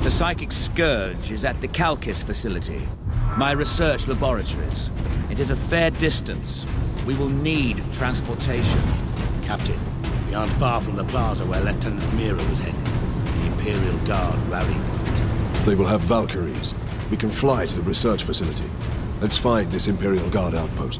The Psychic Scourge is at the Calcis facility, my research laboratories. It is a fair distance. We will need transportation. Captain, we aren't far from the plaza where Lieutenant Mira was headed. The Imperial Guard rallying point. They will have Valkyries. We can fly to the research facility. Let's find this Imperial Guard outpost.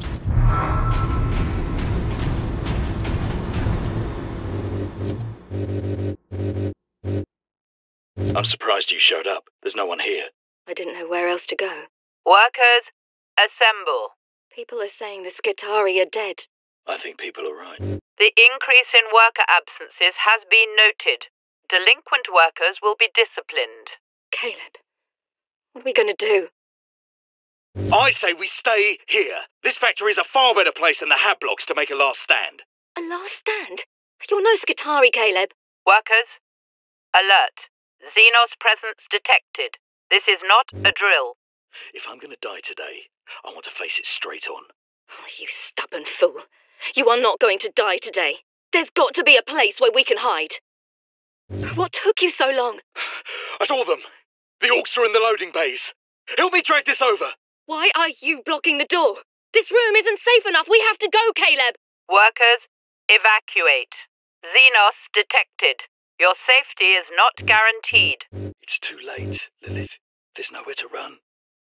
I'm surprised you showed up. There's no one here. I didn't know where else to go. Workers, assemble. People are saying the Skitarii are dead. I think people are right. The increase in worker absences has been noted. Delinquent workers will be disciplined. Caleb, what are we going to do? I say we stay here. This factory is a far better place than the Hab blocks to make a last stand. A last stand? You're no Skitarii, Caleb. Workers, alert. Xenos presence detected. This is not a drill. If I'm going to die today, I want to face it straight on. Oh, you stubborn fool. You are not going to die today. There's got to be a place where we can hide. What took you so long? I saw them. The orcs are in the loading bays. Help me drag this over. Why are you blocking the door? This room isn't safe enough. We have to go, Caleb. Workers, evacuate. Xenos detected. Your safety is not guaranteed. It's too late, Lilith. There's nowhere to run.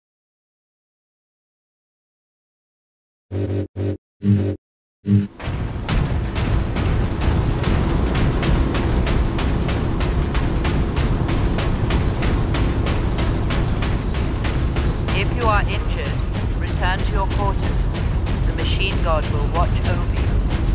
If you are injured, return to your quarters. The machine god will watch over you.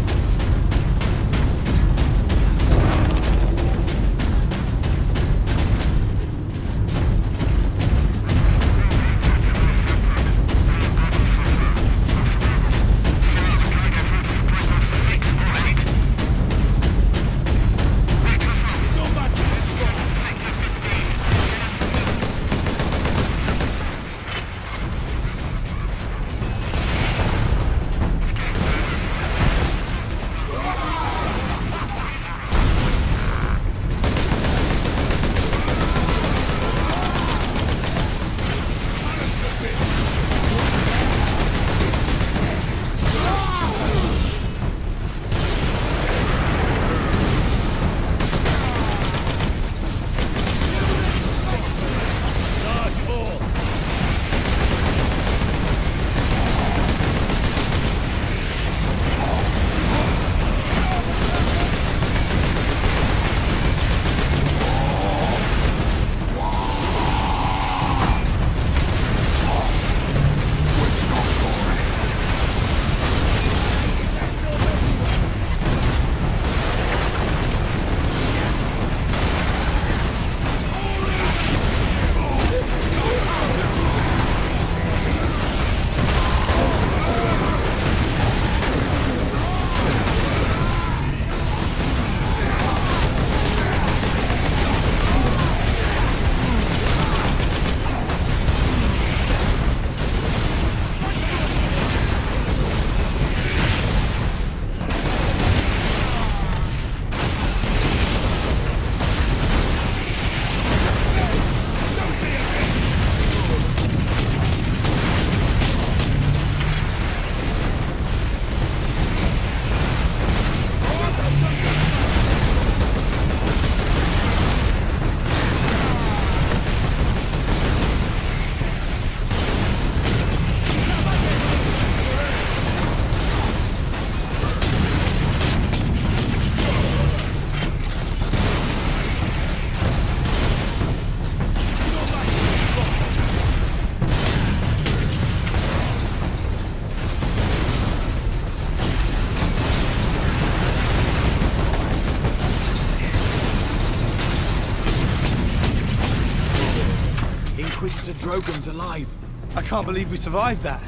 Inquisitor Drogon's alive. I can't believe we survived that.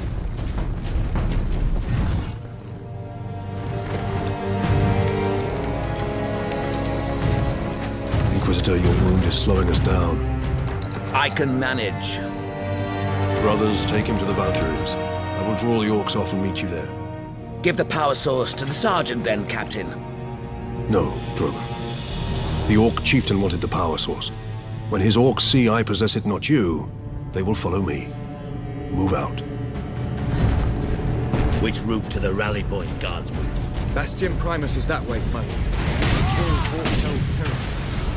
Inquisitor, your wound is slowing us down. I can manage. Brothers, take him to the Valkyries. I will draw the orcs off and meet you there. Give the power source to the sergeant then, Captain. No, Drogon. The orc chieftain wanted the power source. When his orcs see I possess it, not you, they will follow me. Move out. Which route to the rally point, Guardsman? Bastion Primus is that way, my lord. It's all horde-held territory.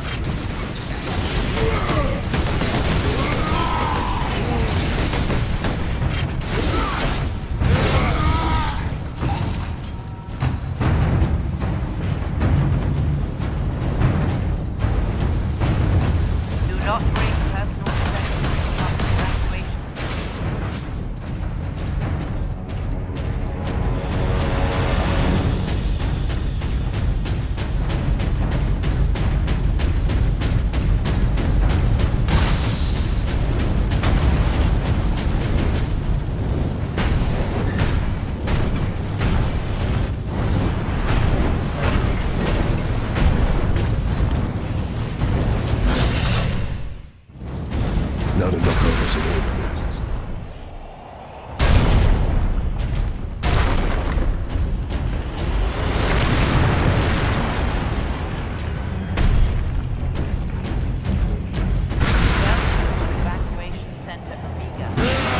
Do not bring personal possessions after evacuation. Now to knock over some orc nests. Welcome to Evacuation Center Omega.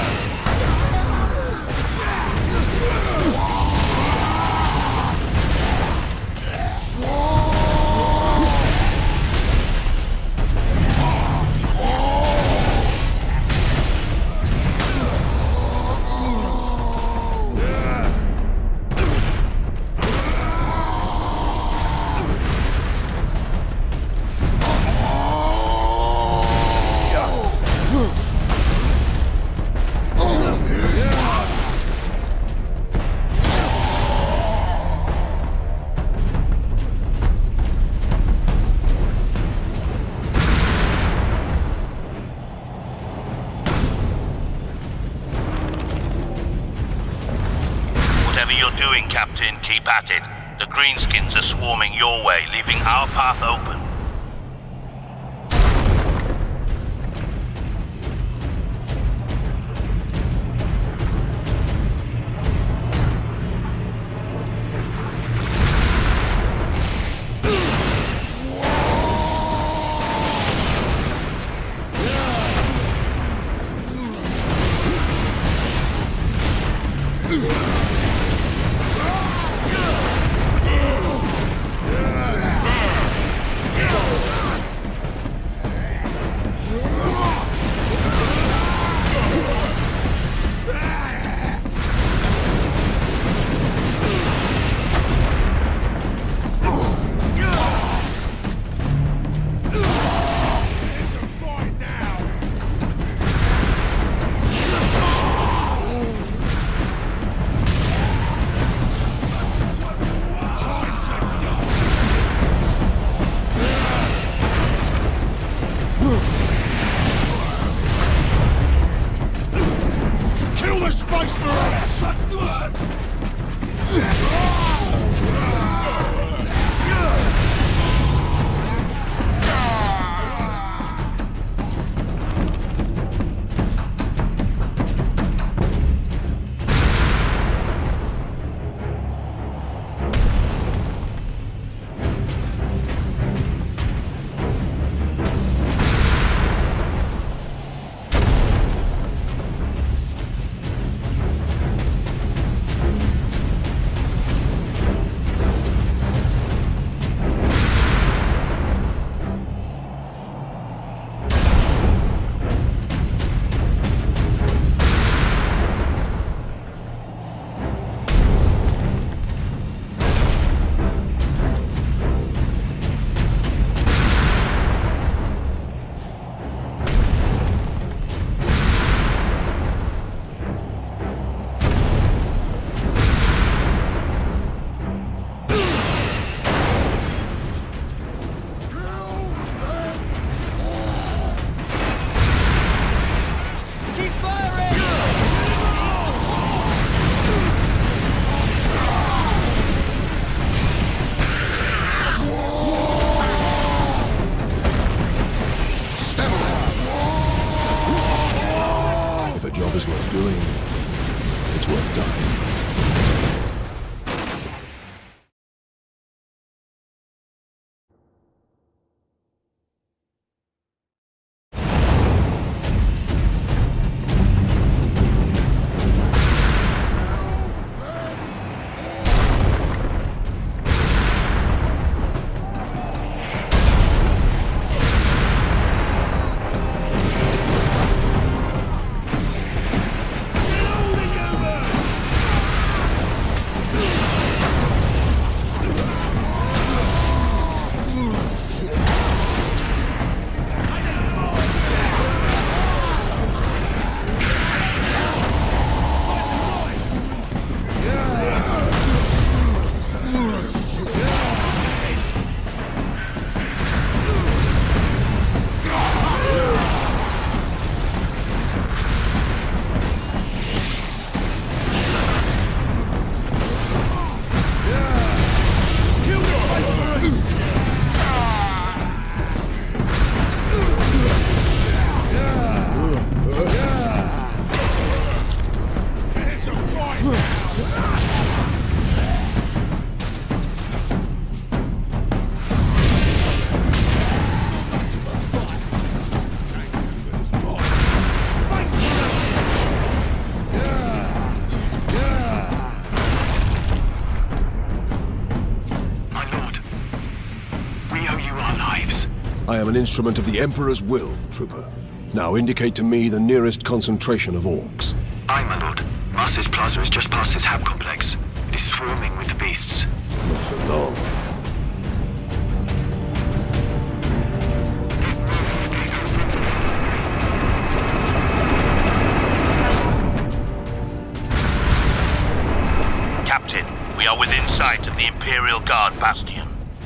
Whatever you're doing, Captain, keep at it. The Greenskins are swarming your way, leaving our path open. I am an instrument of the Emperor's will, Trooper. Now indicate to me the nearest concentration of orcs. Aye, my lord. Master's Plaza is just past this hab complex. It is swarming with the beasts. Not for long. Captain, we are within sight of the Imperial Guard bastion.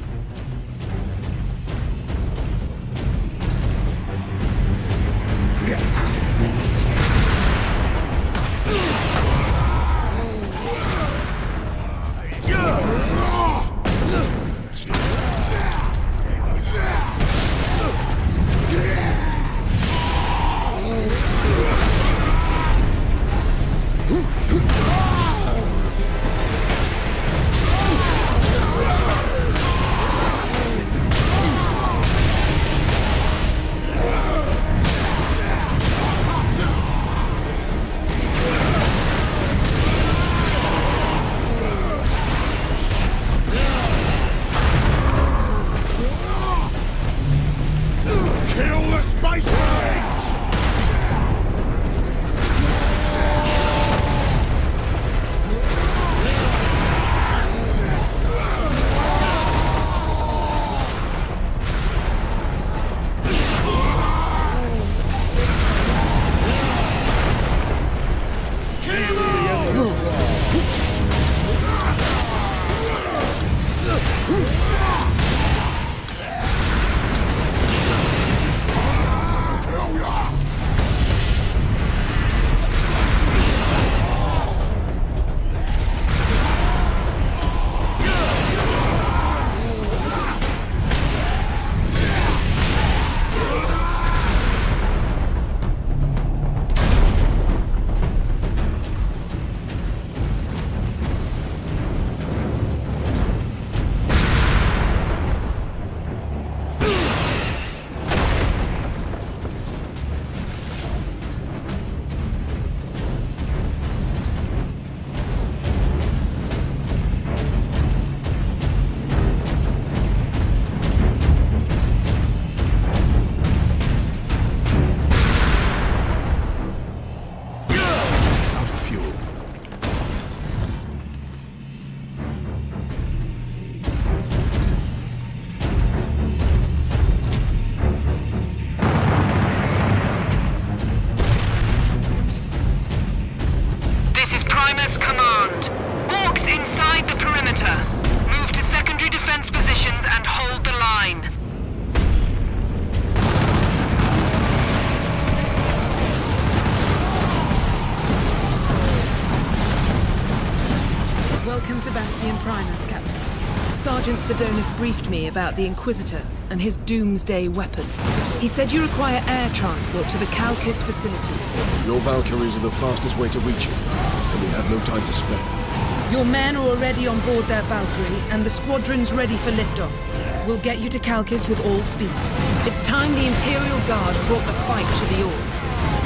Sergeant Sidonus briefed me about the Inquisitor and his doomsday weapon. He said you require air transport to the Calcis facility. Your Valkyries are the fastest way to reach it, and we have no time to spare. Your men are already on board their Valkyrie, and the squadron's ready for liftoff. We'll get you to Calcis with all speed. It's time the Imperial Guard brought the fight to the orcs.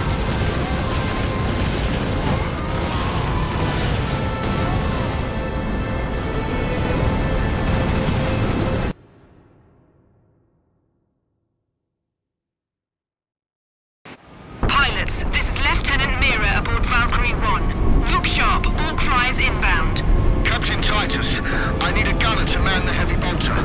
Captain Titus, I need a gunner to man the heavy bolter.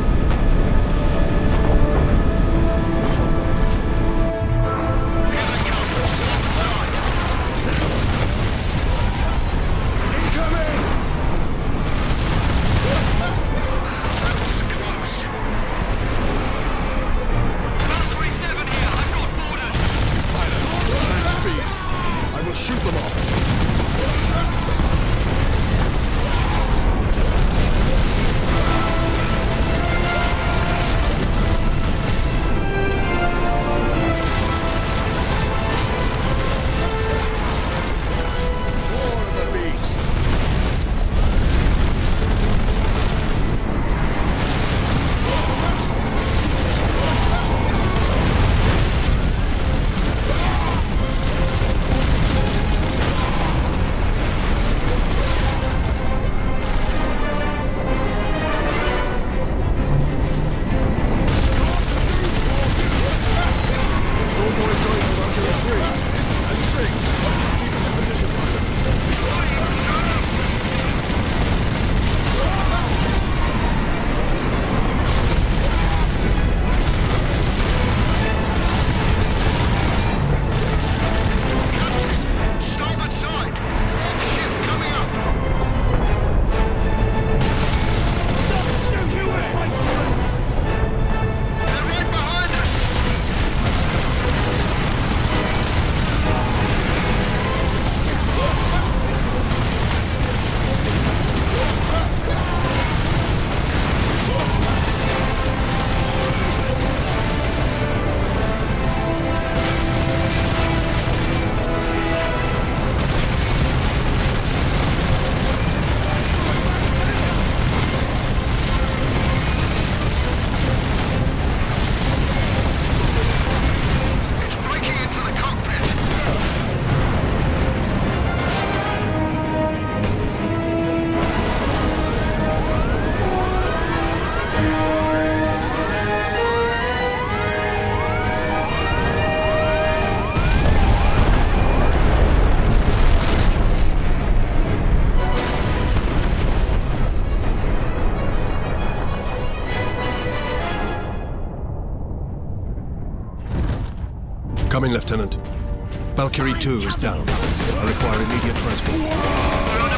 Come in, Lieutenant. Valkyrie 2 is down. I require immediate transport.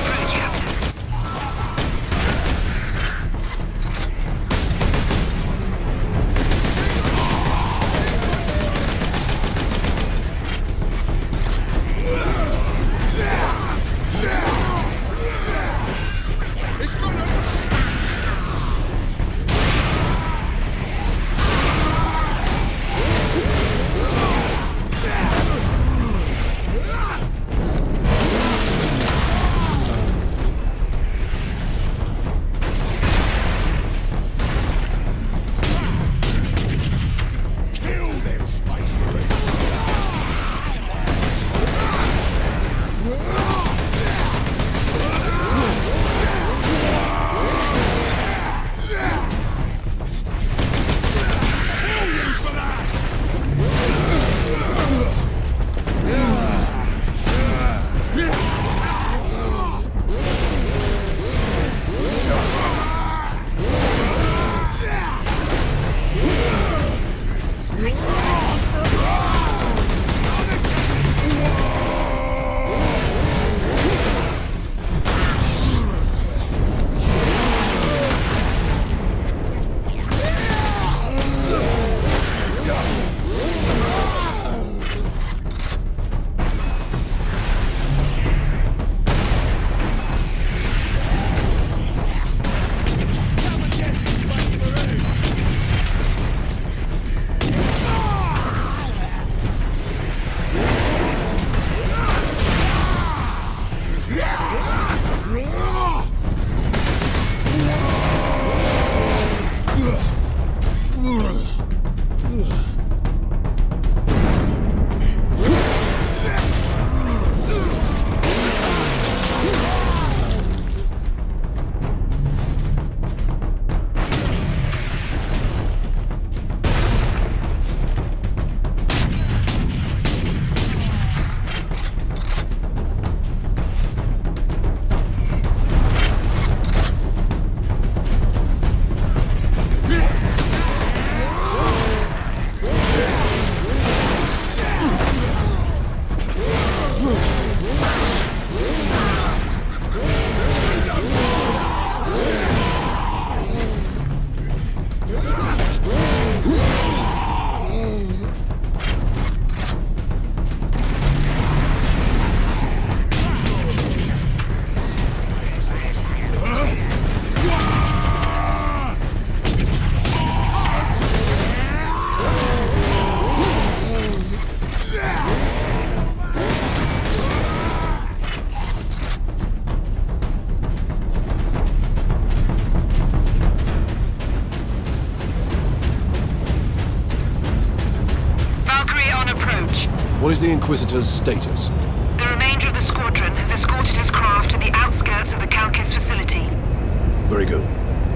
What is the Inquisitor's status? The remainder of the squadron has escorted his craft to the outskirts of the Calcis facility. Very good.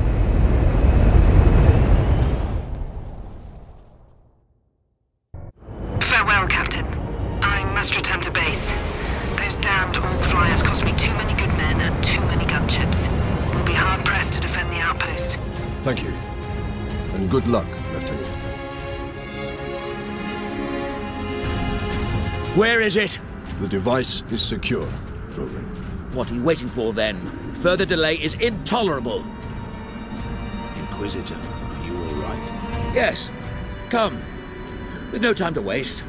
Farewell, Captain. I must return to base. Those damned Orc flyers cost me too many good men and too many gunships. We'll be hard-pressed to defend the outpost. Thank you. And good luck, Lieutenant. Where is it? The device is secure, Drogon. What are you waiting for, then? Further delay is intolerable. Inquisitor, are you all right? Yes. Come. With no time to waste.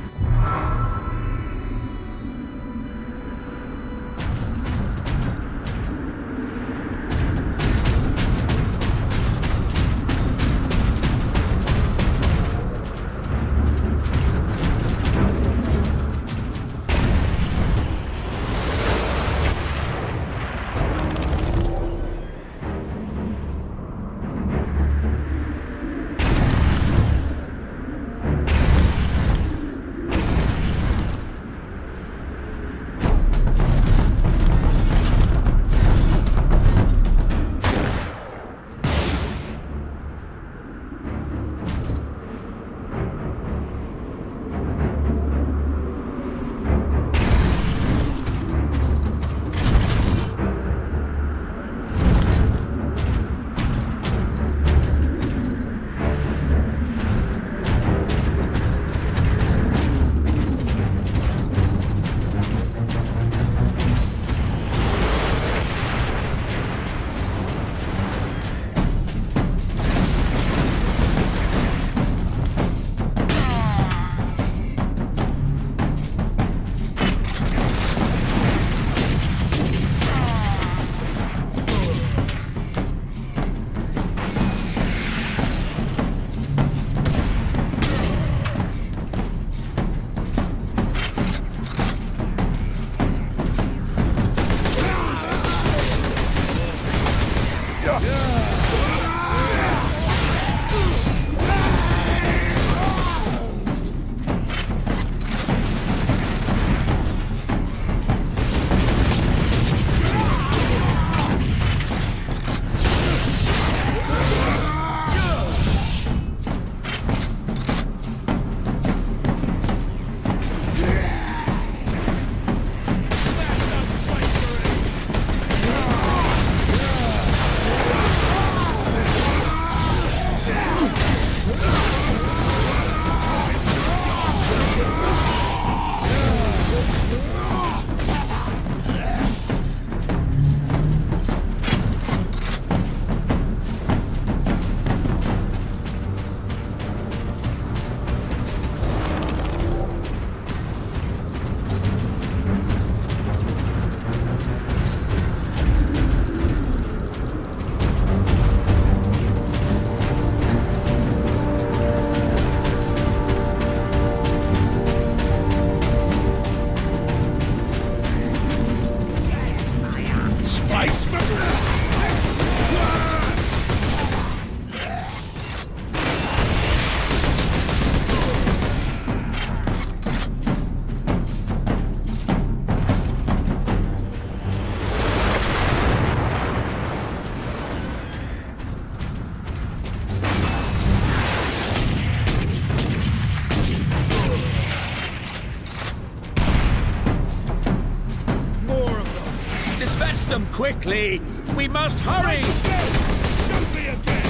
quickly! We must hurry! Shoot me again!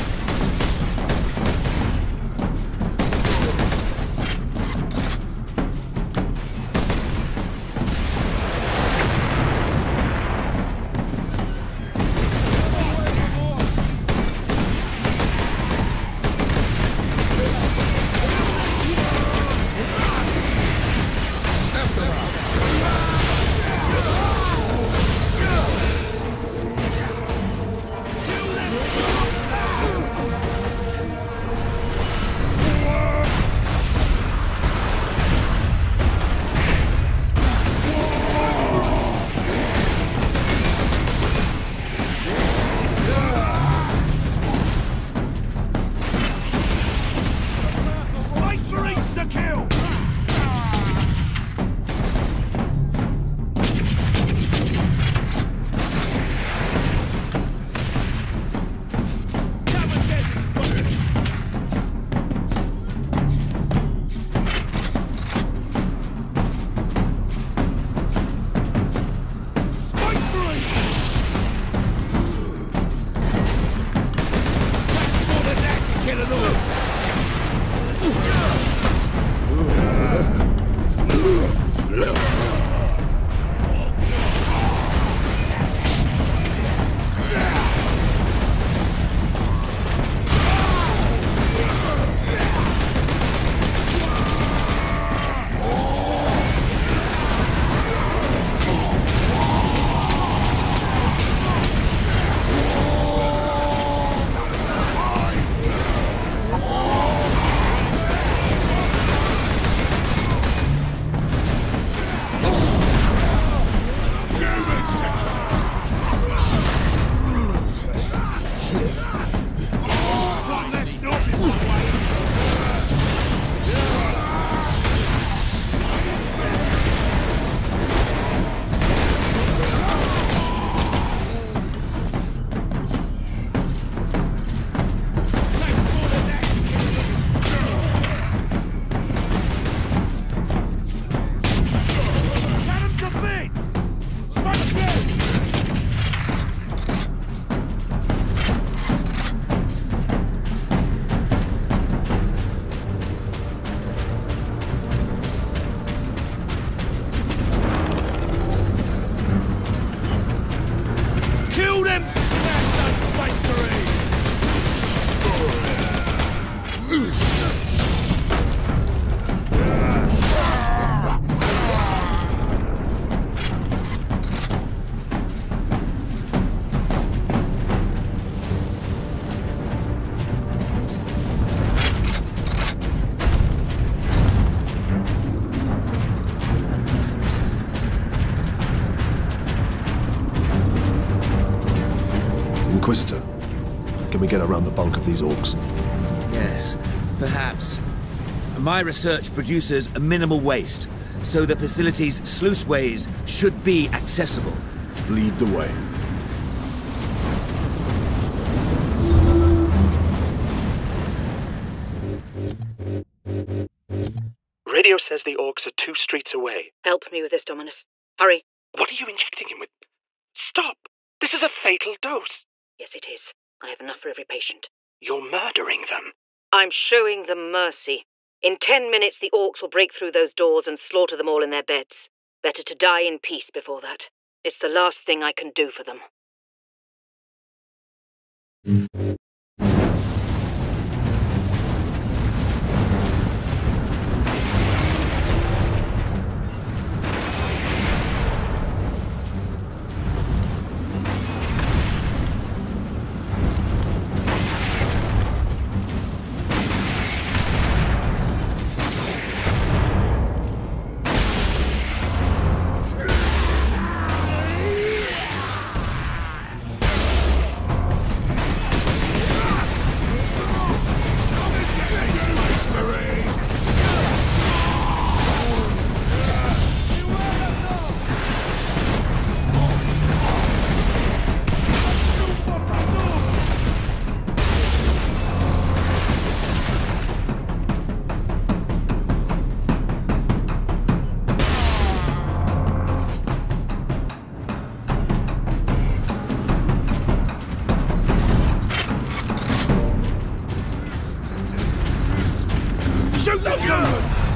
Inquisitor, can we get around the bulk of these orcs? Yes, perhaps. My research produces a minimal waste, so the facility's sluiceways should be accessible. Lead the way. Radio says the orcs are 2 streets away. Help me with this, Dominus. Hurry. What are you injecting him with? Stop! This is a fatal dose. Yes, it is. I have enough for every patient. You're murdering them. I'm showing them mercy. In 10 minutes, the orcs will break through those doors and slaughter them all in their beds. Better to die in peace before that. It's the last thing I can do for them. Shoot those humans!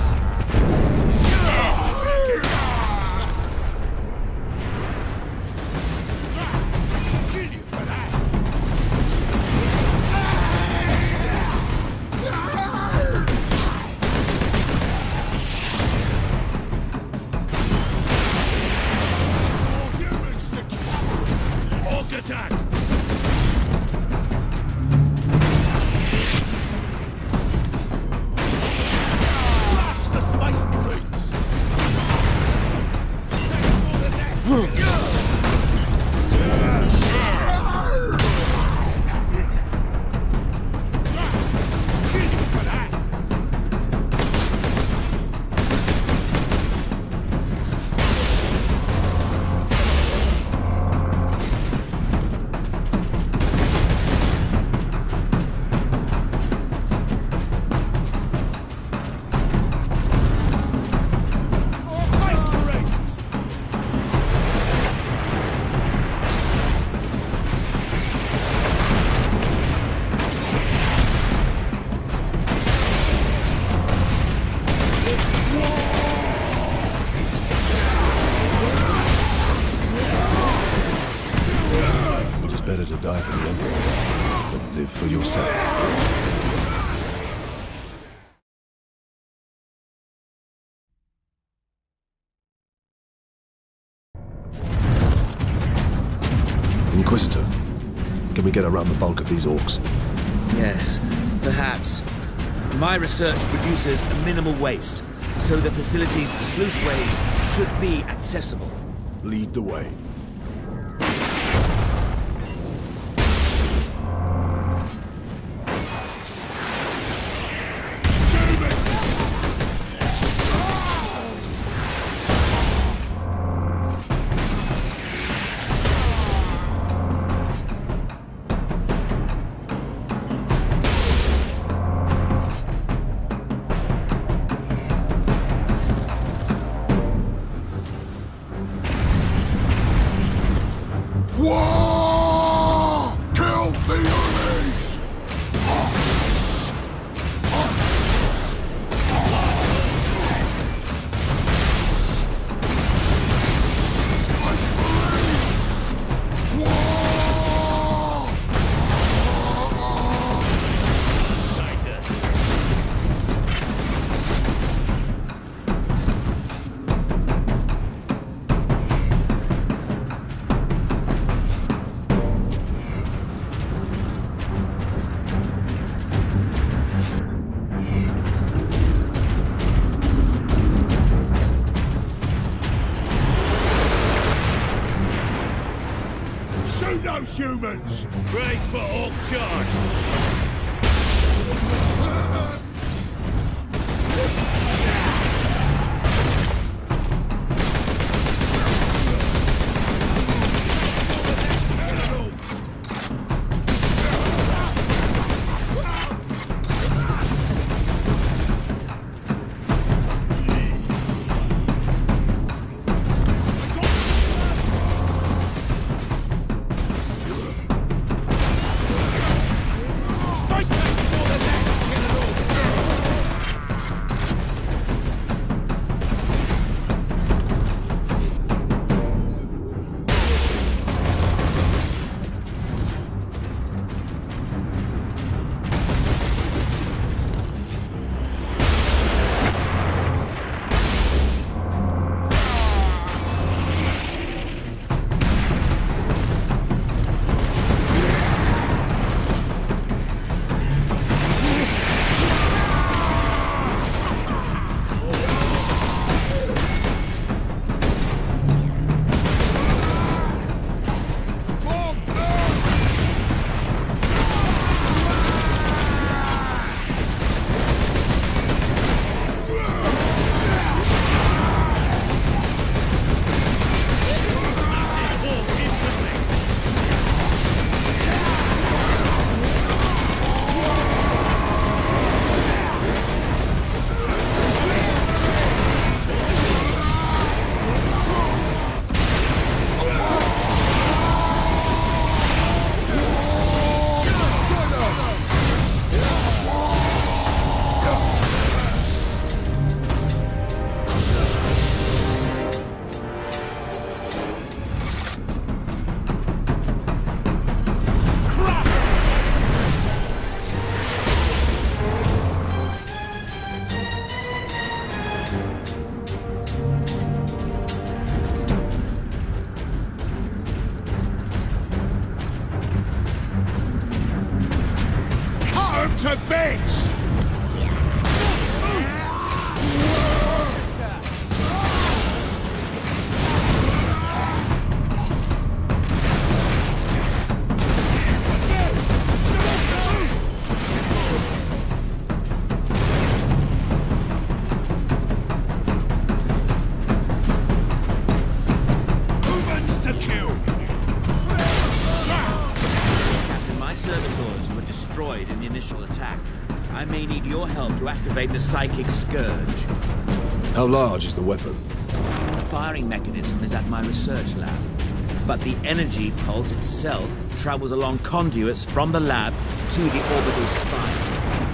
Die for the Emperor, but live for yourself. Inquisitor, can we get around the bulk of these orcs? Yes, perhaps. My research produces a minimal waste, so the facility's sluiceways should be accessible. Lead the way. Humans! Brave for orc charge! a bitch! In the initial attack. I may need your help to activate the psychic scourge. How large is the weapon? The firing mechanism is at my research lab, but the energy pulse itself travels along conduits from the lab to the orbital spine.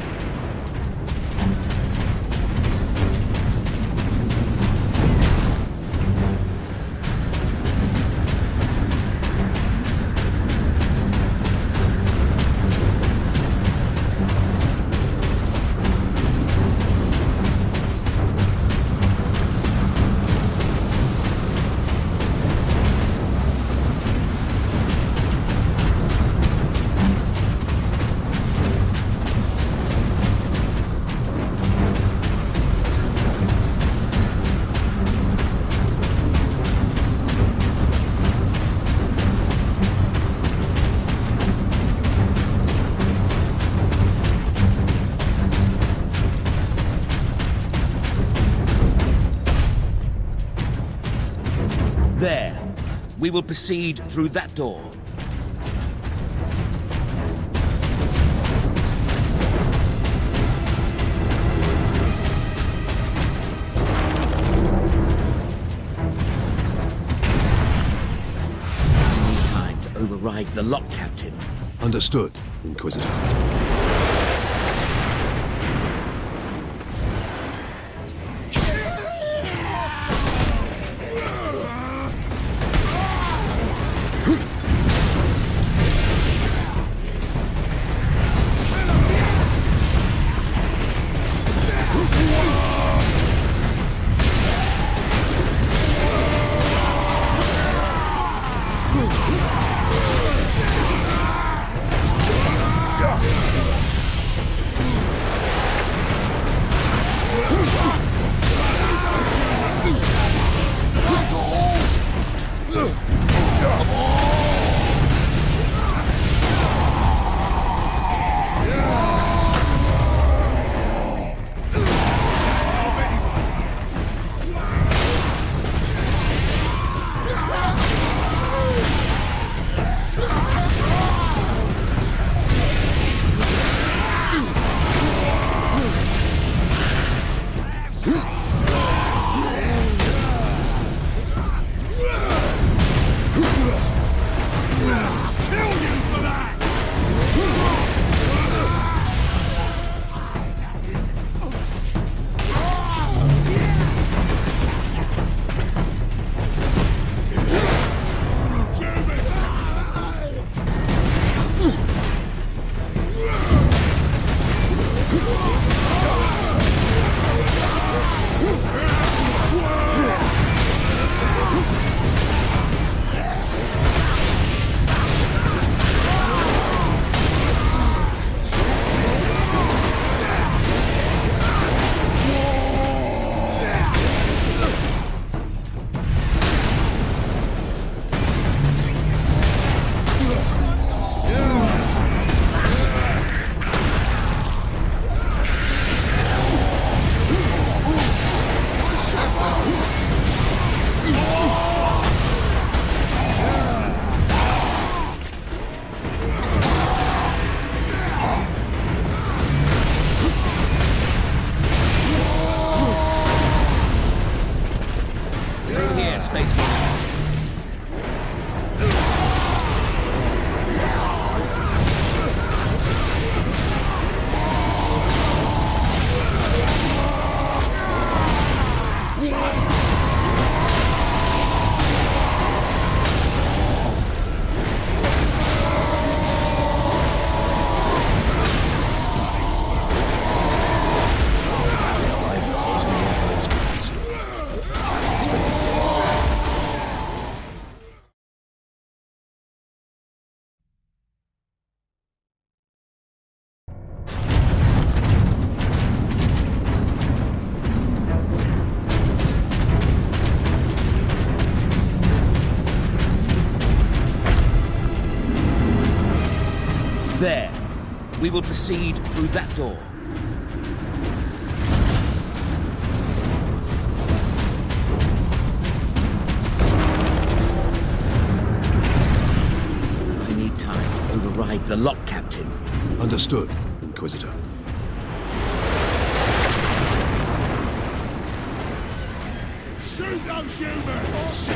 There. We will proceed through that door. Time to override the lock, Captain. Understood, Inquisitor. We will proceed through that door. I need time to override the lock, Captain. Understood, Inquisitor. Shoot those humans!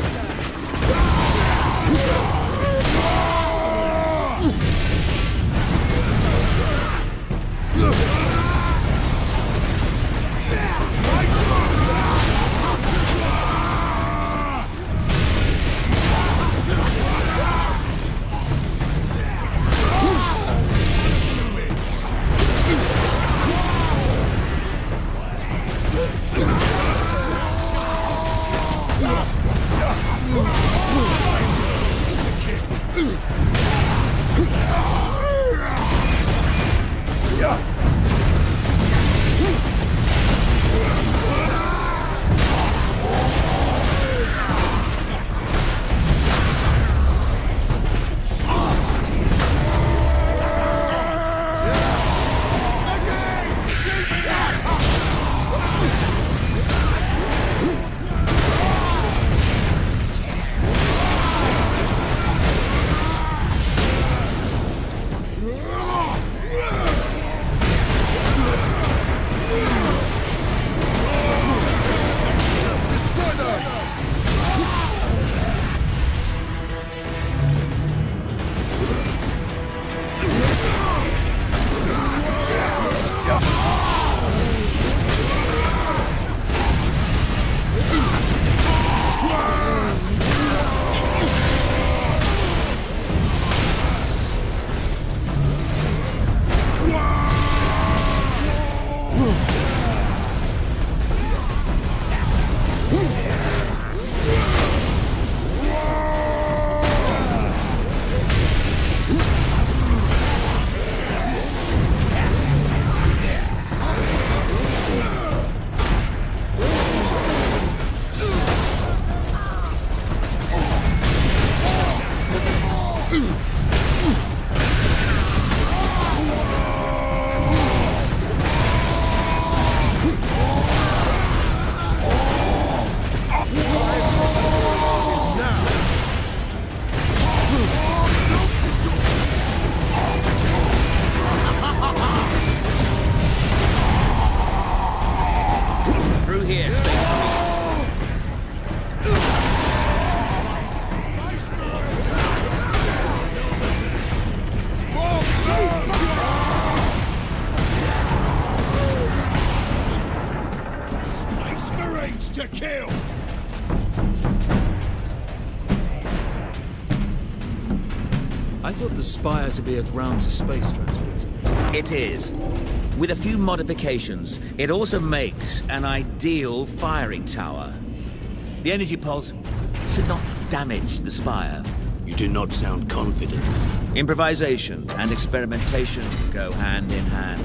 to kill! I thought the Spire to be a ground-to-space transport. It is. With a few modifications, it also makes an ideal firing tower. The energy pulse should not damage the Spire. You do not sound confident. Improvisation and experimentation go hand in hand.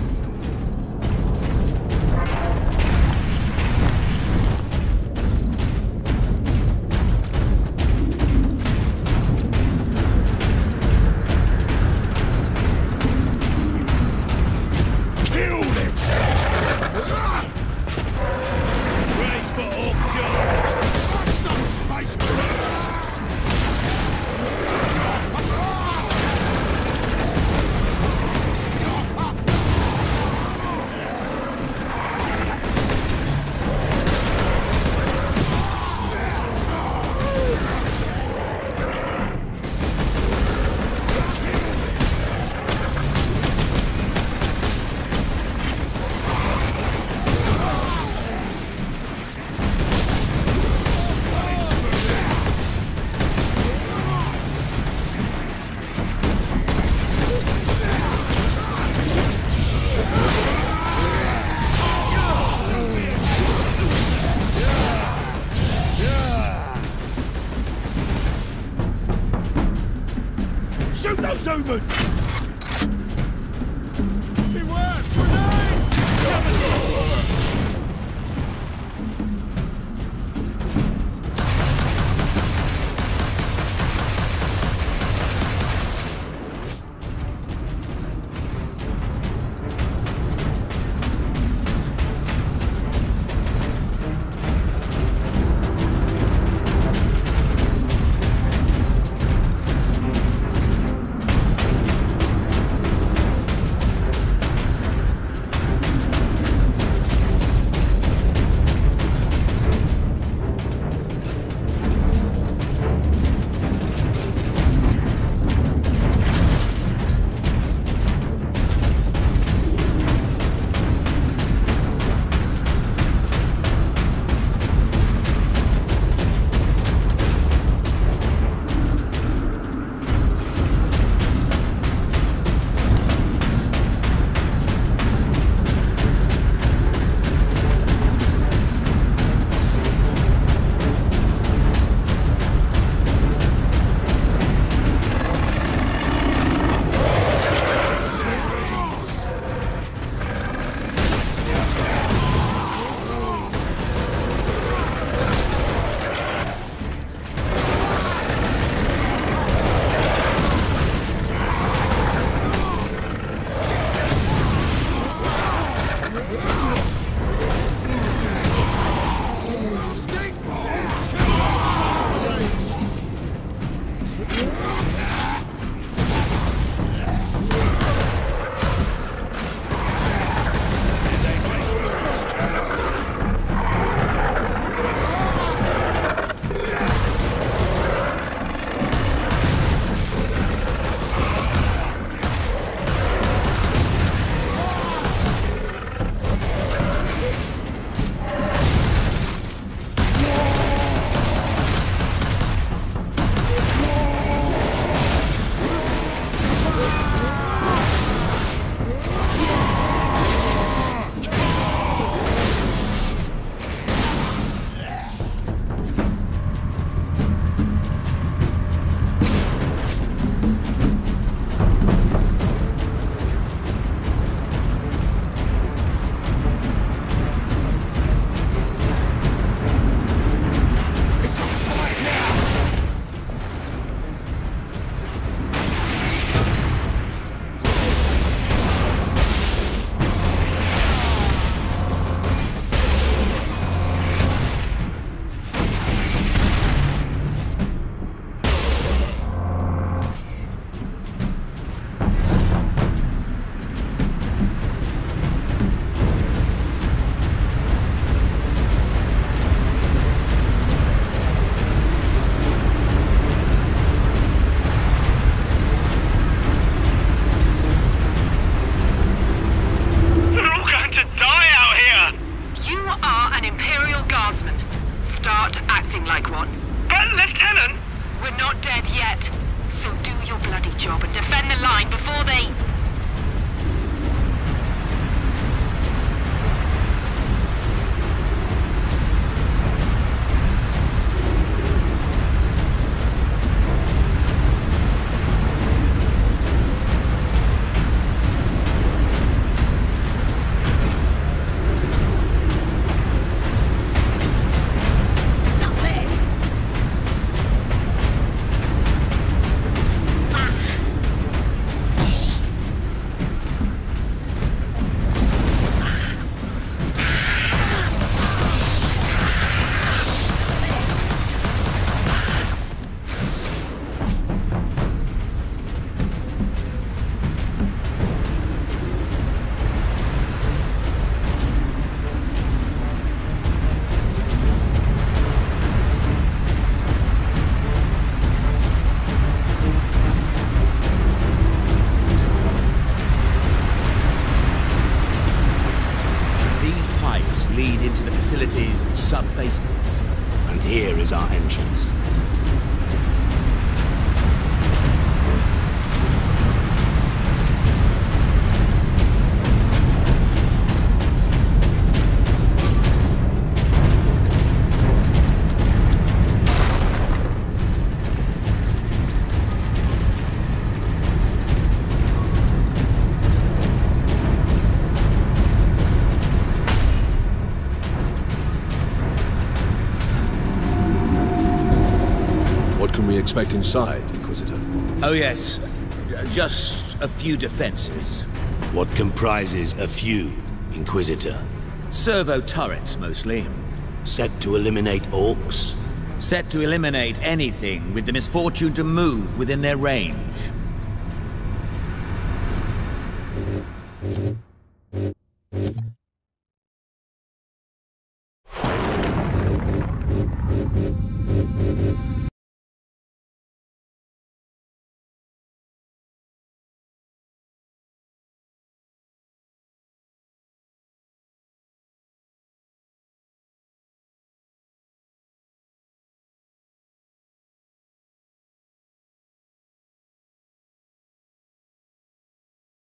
Shoot those humans! Beware! Grenade! Start acting like one. But, Lieutenant! We're not dead yet. So do your bloody job and defend the line before they... lead into the facility's sub-basements. And here is our entrance. Expect inside, Inquisitor? Oh yes, just a few defenses. What comprises a few, Inquisitor? Servo turrets, mostly. Set to eliminate orcs? Set to eliminate anything with the misfortune to move within their range.